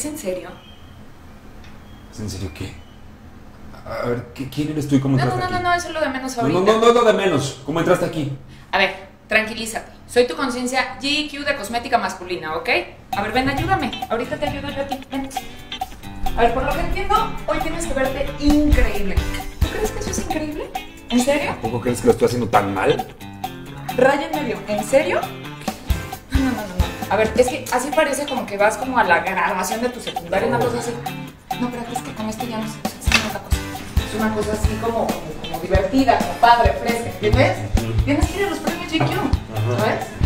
¿Es en serio? ¿Es en serio qué? A ver, ¿quién eres tú y cómo No, entraste aquí? eso es lo de menos ahorita. No, de menos. ¿Cómo entraste aquí? A ver, tranquilízate. Soy tu conciencia GQ de cosmética masculina, ¿ok? A ver, ven, ayúdame. Ahorita te ayudo yo a ti. Ven. A ver, por lo que entiendo, hoy tienes que verte increíble. ¿Tú crees que eso es increíble? ¿En serio? ¿Tampoco crees que lo estoy haciendo tan mal? Raya en medio. ¿En serio? No. A ver, es que así parece como que vas como a la graduación de tu secundaria, una cosa así. No, pero es que con esto ya no sé, no es la cosa. Es una cosa así como divertida, como padre, fresca, ¿entiendes? Tienes que ir a los premios GQ, ¿sabes?